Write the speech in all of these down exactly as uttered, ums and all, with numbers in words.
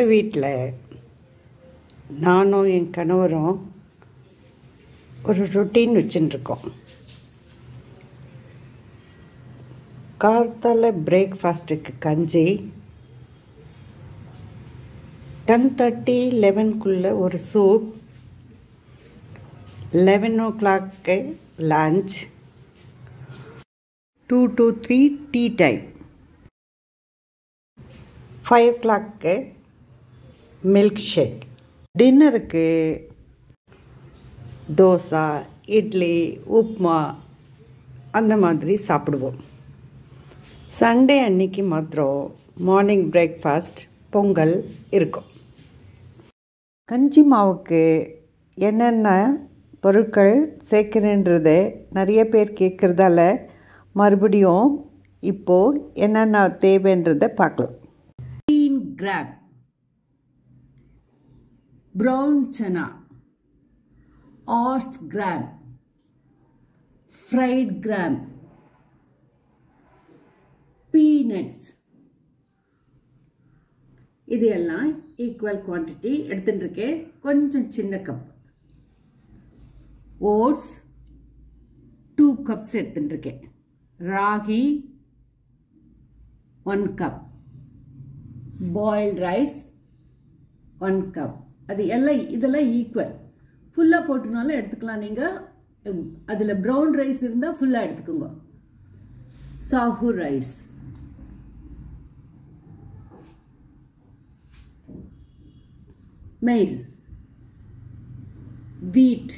எங்கள் வீட்டில் நானும் என் கணவரும் ஒரு ரொட்டீன் வச்சுட்டுருக்கோம். கார்த்தால பிரேக்ஃபாஸ்ட்டுக்கு கஞ்சி, டென் தேர்ட்டி லெவனுக்குள்ளே ஒரு soup, eleven o'clock lunch, two to three tea time, five o'clock milk shake. டின்னருக்கு தோசை, இட்லி, உப்புமா அந்த மாதிரி சாப்பிடுவோம். சண்டே அன்னைக்கு மாத்திரம் மார்னிங் பிரேக்ஃபாஸ்ட் பொங்கல் இருக்கும். கஞ்சி மாவுக்கு என்னென்ன பொருட்கள் சேர்க்கிறேன்றதை நிறைய பேர் கேட்குறதால மறுபடியும் இப்போது என்னென்ன தேவைன்றதை பார்க்கலாம். green gram, brown chana, oats gram, fried gram, peanuts. இது எல்லாம் ஈக்குவல் குவான்டிட்டி எடுத்துட்டுருக்கேன். கொஞ்சம் சின்ன கப். ஓட்ஸ் டூ கப்ஸ் எடுத்துட்டுருக்கேன். Ragi one cup, boiled rice one cup. அது எல்லாம் இதெல்லாம் ஈக்குவல். ஃபுல்லாக போட்டுனாலும் எடுத்துக்கலாம். நீங்கள் அதில் ப்ரௌன் ரைஸ் இருந்தால் ஃபுல்லாக எடுத்துக்கோங்க. சாஹு ரைஸ், மெய்ஸ், வீட்,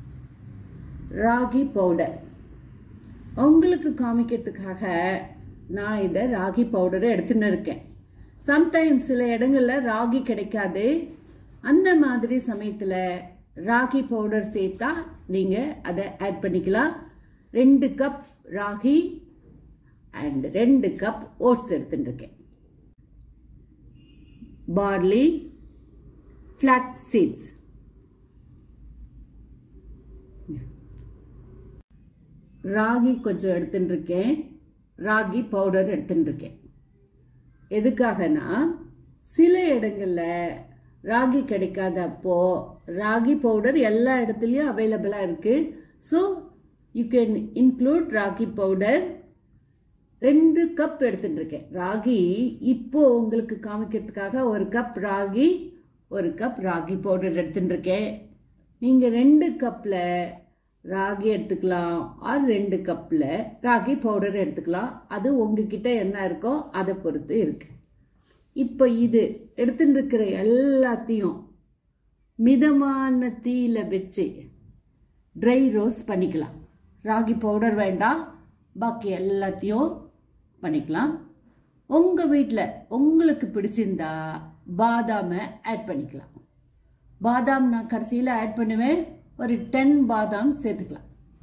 ராகி பவுடர். உங்களுக்கு காமிக்கிறதுக்காக நான் இதை ராகி பவுடரை எடுத்துன்னு இருக்கேன். சம்டைம்ஸ் சில இடங்களில் ராகி கிடைக்காது. அந்த மாதிரி சமயத்தில் ராகி பவுடர் சேர்த்தா நீங்கள் அதை ஆட் பண்ணிக்கலாம். ரெண்டு கப் ராகி அண்ட் ரெண்டு கப் ஓட்ஸ் எடுத்துட்டுருக்கேன். பார்லி, ஃப்ளாக்ஸ் சீட்ஸ், ராகி கொஞ்சம் எடுத்துட்டுருக்கேன். ராகி பவுடர் எடுத்துட்டுருக்கேன். எதுக்காகனா சில இடங்களில் ராகி கிடைக்காதப்போ ராகி பவுடர் எல்லா இடத்துலையும் அவைலபிளாக இருக்குது. So you can include ragi powder. ரெண்டு கப் எடுத்துட்டுருக்கேன். ராகி இப்போது உங்களுக்கு காமிக்கிறதுக்காக ஒரு கப் ராகி, ஒரு கப் ராகி பவுடர் எடுத்துட்டுருக்கேன். நீங்கள் ரெண்டு கப்பில் ராகி எடுத்துக்கலாம், ஆர் ரெண்டு கப்பில் ராகி பவுடர் எடுத்துக்கலாம். அது உங்ககிட்ட என்ன இருக்கோ அதை பொறுத்து இருக்கு. இப்போ இது எடுத்துட்டு இருக்கிற எல்லாத்தையும் மிதமான தீயில வச்சு ட்ரை ரோஸ்ட் பண்ணிக்கலாம். ராகி பவுடர் வேண்டாம், பாக்கி எல்லாத்தையும் பண்ணிக்கலாம். உங்கள் வீட்டில் உங்களுக்கு பிடிச்சிருந்தா பாதாமை ஆட் பண்ணிக்கலாம். பாதாம் நான் கடைசியில் ஆட் பண்ணுவேன். ஒரு டென் பாதாம் சேர்த்துக்கலாம்.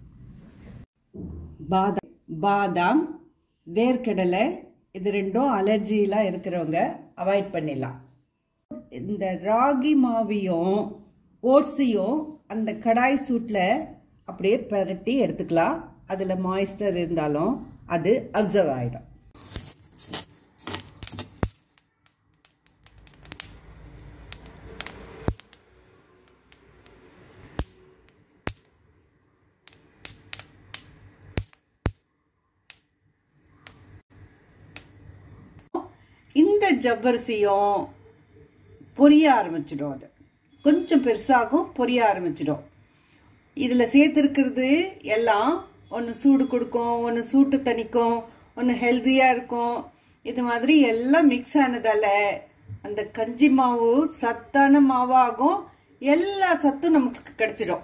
பாதாம் பாதாம் வேர்க்கடலை இது ரெண்டும் அலர்ஜிலாம் இருக்கிறவங்க அவாய்ட் பண்ணிடலாம். இந்த ராகி மாவையும் ஓட்ஸையும் அந்த கடாய் சூட்டில் அப்படியே பரட்டி எடுத்துக்கலாம். அதில் மாய்ஸ்டர் இருந்தாலும் அது அப்சர்வ் ஆகிடும். இந்த ஜவ்வரிசியும் பொரிய ஆரம்பிச்சிடும். அது கொஞ்சம் பெருசாகும், பொரிய ஆரம்பிச்சிடும். இதில் சேர்த்துருக்கிறது எல்லாம் ஒன்று சூடு கொடுக்கும், ஒன்று சூட்டு தணிக்கும், ஒன்று ஹெல்த்தியாக இருக்கும். இது மாதிரி எல்லாம் மிக்ஸ் ஆனதால் அந்த கஞ்சி மாவு சத்தான மாவாகும். எல்லா சத்தும் நமக்கு கிடைச்சிடும்.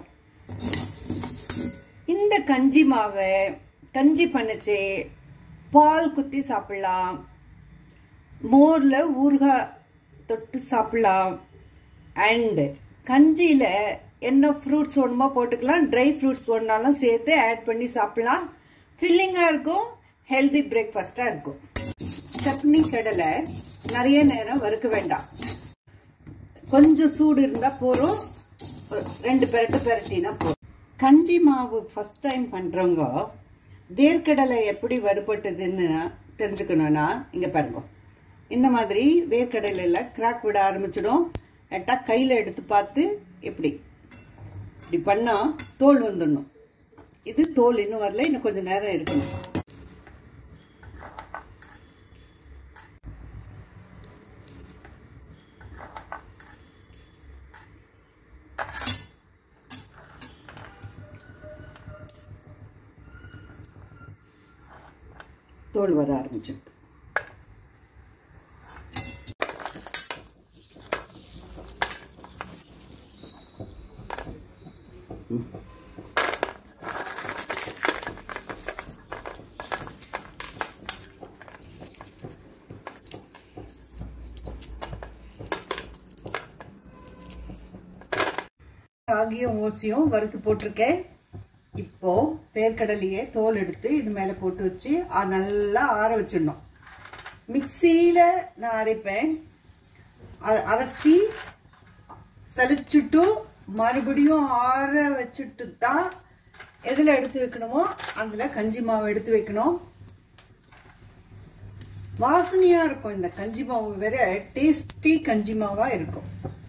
இந்த கஞ்சி மாவை கஞ்சி பண்ணிச்சு பால் குத்தி சாப்பிடலாம், மோரில் ஊறுகாய் தொட்டு சாப்பிடலாம். அண்டு கஞ்சியில் என்ன ஃப்ரூட்ஸ் ஒன்றுமா போட்டுக்கலாம், ட்ரை ஃப்ரூட்ஸ் ஒன்றாலும் சேர்த்து ஆட் பண்ணி சாப்பிடலாம். ஃபில்லிங்காக இருக்கும், ஹெல்தி பிரேக்ஃபாஸ்ட்டாக இருக்கும். சட்னி கடலை நிறைய நேரம் வறுக்க வேண்டாம், கொஞ்சம் சூடு இருந்தால் போகிறோம். ரெண்டு பெரட்டு பெரட்டினா போதும். கஞ்சி மாவு ஃபஸ்ட் டைம் பண்ணுறவங்க வேர்க்கடலை எப்படி வறுபட்டதுன்னு தெரிஞ்சுக்கணுன்னா இங்கே பாருங்க. இந்த மாதிரி வேர்க்கடலையில் கிராக் விட ஆரம்பிச்சிடும். ஏட்டா கையில் எடுத்து பார்த்து எப்படி இப்படி பண்ணால் தோல் வந்துடணும். இது தோல் இன்னும் வரல, இன்னும் கொஞ்சம் நேரம் இருக்கணும். தோல் வர ஆரம்பிச்சிருக்கு. ராகியும் ஓட்ஸையும் வறுத்து போட்டிருக்கேன். இப்போ வேர்க்கடலையே தோல் எடுத்து இது மேலே போட்டு வச்சு நல்லா ஆற வச்சிடணும். மிக்சியில் நான் அரைப்பேன். அரைச்சி சலிச்சுட்டு மறுபடியும் ஆற வச்சுட்டு தான் எதில் எடுத்து வைக்கணுமோ அதில் கஞ்சி மாவு எடுத்து வைக்கணும். வாசனையாக இருக்கும். இந்த கஞ்சி மாவு வேற டேஸ்டி கஞ்சி மாவாக இருக்கும்.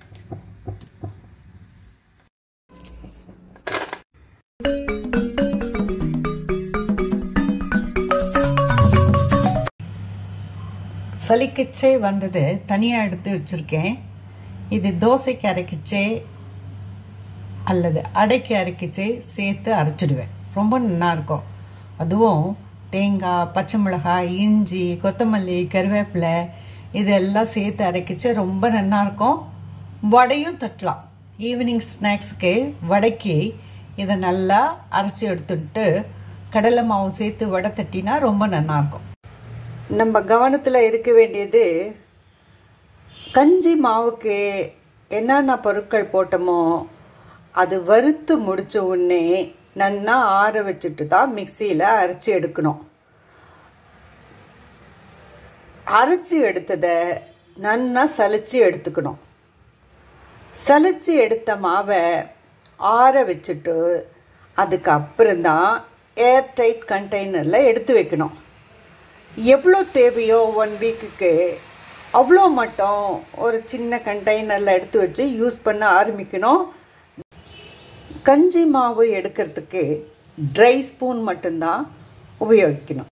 சலிக்கிச்சே வந்தது தனியாக எடுத்து வச்சுருக்கேன். இது தோசைக்கு அரைக்கிச்சே அல்லது அடைக்கு அரைக்கிச்சே சேர்த்து அரைச்சிடுவேன். ரொம்ப நல்லாயிருக்கும். அதுவும் தேங்காய், பச்சை மிளகாய், இஞ்சி, கொத்தமல்லி, கருவேப்பிலை இதெல்லாம் சேர்த்து அரைக்கிச்சே ரொம்ப நல்லாயிருக்கும். வடையும் தட்டலாம். ஈவினிங் ஸ்நாக்ஸுக்கு வடைக்கு இதை நல்லா அரைச்சி எடுத்துட்டு கடலை மாவு சேர்த்து வடை தட்டினா ரொம்ப நல்லாயிருக்கும். நம்ம கவனத்தில் இருக்க வேண்டியது கஞ்சி மாவுக்கு என்னென்ன பொருட்கள் போட்டோமோ அது வறுத்து முடித்த உடனே நல்லா ஆற வச்சுட்டு தான் மிக்சியில் அரைச்சி எடுக்கணும். அரைச்சி எடுத்ததை நல்லா சலிச்சு எடுத்துக்கணும். சலிச்சு எடுத்த மாவை ஆற வச்சுட்டு அதுக்கப்புறம்தான் ஏர்டைட் கண்டெய்னரில் எடுத்து வைக்கணும். எவ்வளோ தேவையோ ஒன் வீக்குக்கு அவ்வளோ மட்டும் ஒரு சின்ன கண்டெய்னரில் எடுத்து வச்சு யூஸ் பண்ண ஆரம்பிக்கணும். கஞ்சி மாவு எடுக்கிறதுக்கு ட்ரை ஸ்பூன் மட்டும்தான் உபயோகிக்கணும்.